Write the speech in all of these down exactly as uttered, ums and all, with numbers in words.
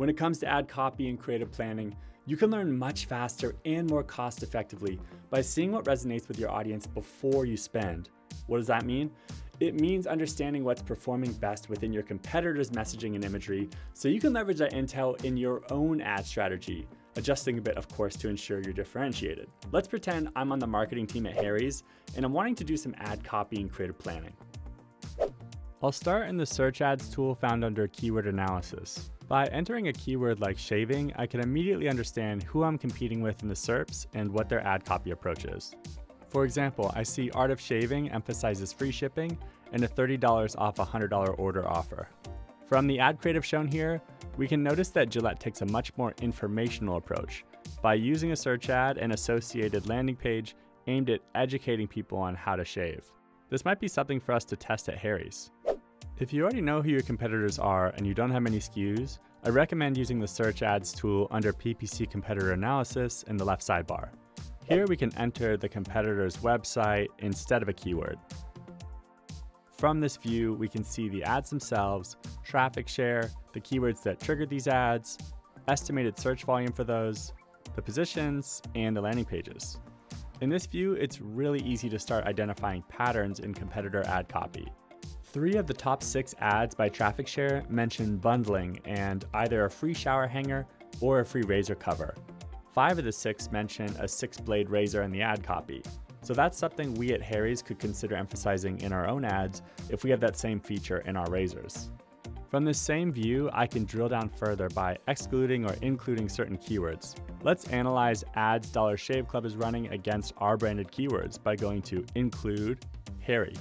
When it comes to ad copy and creative planning, you can learn much faster and more cost effectively by seeing what resonates with your audience before you spend. What does that mean? It means understanding what's performing best within your competitors' messaging and imagery so you can leverage that intel in your own ad strategy, adjusting a bit, of course, to ensure you're differentiated. Let's pretend I'm on the marketing team at Harry's and I'm wanting to do some ad copy and creative planning. I'll start in the search ads tool found under keyword analysis. By entering a keyword like shaving, I can immediately understand who I'm competing with in the S E R Ps and what their ad copy approach is. For example, I see Art of Shaving emphasizes free shipping and a thirty dollars off a one hundred dollar order offer. From the ad creative shown here, we can notice that Gillette takes a much more informational approach by using a search ad and associated landing page aimed at educating people on how to shave. This might be something for us to test at Harry's. If you already know who your competitors are and you don't have many S K Us, I recommend using the search ads tool under P P C competitor analysis in the left sidebar. Here we can enter the competitor's website instead of a keyword. From this view, we can see the ads themselves, traffic share, the keywords that triggered these ads, estimated search volume for those, the positions, and the landing pages. In this view, it's really easy to start identifying patterns in competitor ad copy. Three of the top six ads by traffic share mention bundling and either a free shower hanger or a free razor cover. Five of the six mention a six-blade razor in the ad copy. So that's something we at Harry's could consider emphasizing in our own ads if we have that same feature in our razors. From this same view, I can drill down further by excluding or including certain keywords. Let's analyze ads Dollar Shave Club is running against our branded keywords by going to Include, Harry.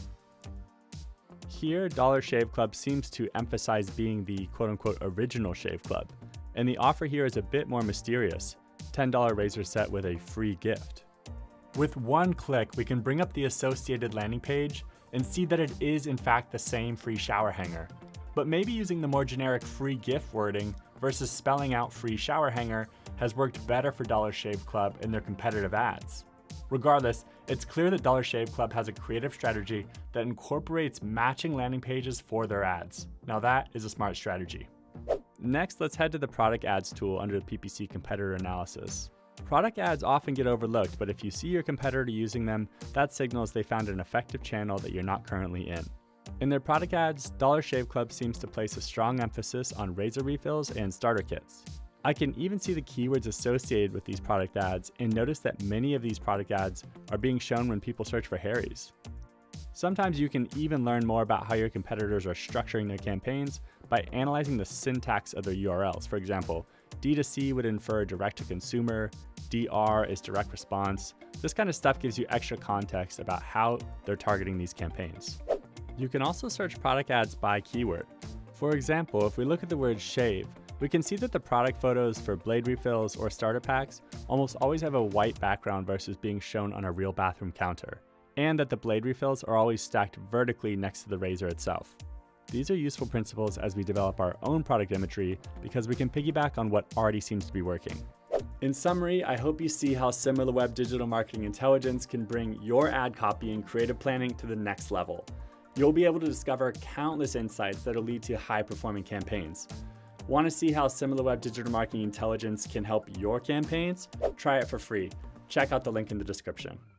Here, Dollar Shave Club seems to emphasize being the quote-unquote original shave club, and the offer here is a bit more mysterious, ten dollar razor set with a free gift. With one click, we can bring up the associated landing page and see that it is in fact the same free shower hanger, but maybe using the more generic free gift wording versus spelling out free shower hanger has worked better for Dollar Shave Club in their competitive ads. Regardless, it's clear that Dollar Shave Club has a creative strategy that incorporates matching landing pages for their ads. Now that is a smart strategy. Next, let's head to the product ads tool under the P P C competitor analysis. Product ads often get overlooked, but if you see your competitor using them, that signals they found an effective channel that you're not currently in. In their product ads, Dollar Shave Club seems to place a strong emphasis on razor refills and starter kits. I can even see the keywords associated with these product ads and notice that many of these product ads are being shown when people search for Harry's. Sometimes you can even learn more about how your competitors are structuring their campaigns by analyzing the syntax of their U R Ls. For example, D two C would infer direct to consumer, D R is direct response. This kind of stuff gives you extra context about how they're targeting these campaigns. You can also search product ads by keyword. For example, if we look at the word shave, we can see that the product photos for blade refills or starter packs almost always have a white background versus being shown on a real bathroom counter, and that the blade refills are always stacked vertically next to the razor itself. These are useful principles as we develop our own product imagery because we can piggyback on what already seems to be working. In summary, I hope you see how Similarweb digital marketing intelligence can bring your ad copy and creative planning to the next level. You'll be able to discover countless insights that'll lead to high-performing campaigns. Want to see how Similarweb digital marketing intelligence can help your campaigns? Try it for free. Check out the link in the description.